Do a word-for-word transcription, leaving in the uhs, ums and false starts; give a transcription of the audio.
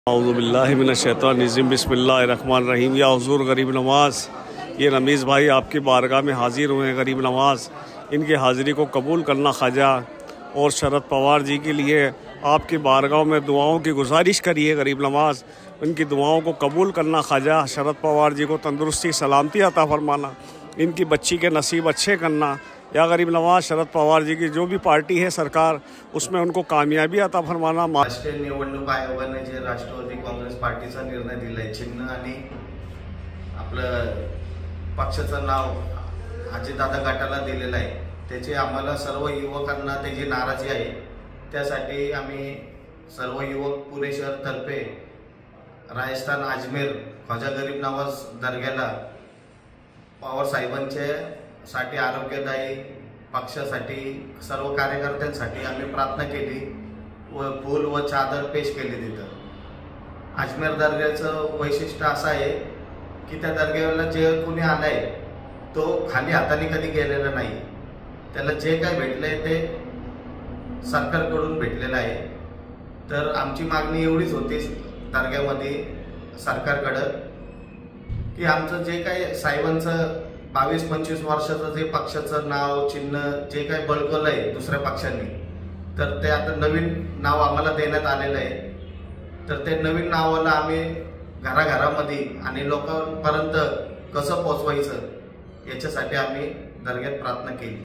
औज़ुबिल्लाहिमिनश्शैतानिर्रजीम बिस्मिल्लाहिर्रहमानिर्रहीम। या हुज़ूर गरीब नवाज़, ये रमीज़ भाई आपकी बारगाह में हाजिर हुए हैं। गरीब नवाज़, इनकी हाज़िरी को कबूल करना ख्वाजा और शरद पवार जी के लिए आपकी बारगाह में दुआओं की गुजारिश करिए। गरीब नवाज़, इनकी दुआओं को कबूल करना ख्वाजा। शरद पवार जी को तंदुरुस्ती सलामती अता फरमाना, इनकी बच्ची के नसीब अच्छे करना। या गरीब नवाज, शरद पवार जी की जो भी पार्टी है सरकार, उसमें उनको कामयाबी अता फरमाना। राष्ट्रीय निवडणूक आयोगाने जे राष्ट्रवादी काँग्रेस पार्टीचा निर्णय दिलाय, चिन्ह आणि आपलं पक्षाचं नाव अजितदादा गटाला दिलेलं आहे, त्याचे आम्हाला सर्व युवकांना त्याची नाराजी आहे। त्यासाठी आम्ही सर्व युवक पुणे शहर तर्फे राजस्थान अजमेर ख्वाजा गरीब नवाज दर्ग्याला पवार साहेबांचे साठी आरोग्यदायी पक्षासाठी सर्व कार्यकर्त्यांसाठी आम्ही प्रार्थना केली व फूल व चादर पेश केली। तिथं अजमेर दर्ग्याचं वैशिष्ट्य असं आहे की त्या दर्ग्याला जे कोणी आलाय तो खाली हाताने कधी गेलेला नाही। त्याला जे काय भेटलंय ते सरकारकडून भेटलेलं आहे। तर आमची मागणी एवढीच होती दर्ग्यामध्ये सरकारकडे की आमचं जे काय साहेबांचं बावीस पंचवीस वर्षाचं जे पक्षाचं नाव चिन्ह जे काही बळकवलंय दुसऱ्या पक्षांनी, तर ते आता नवीन नाव आम्हाला देण्यात आलेलं आहे। तर ते नवीन नावाला आम्ही घराघरामध्ये आणि लोकांपर्यंत कसं पोहोचवायचं याच्यासाठी आम्ही दर्ग्यात प्रार्थना केली।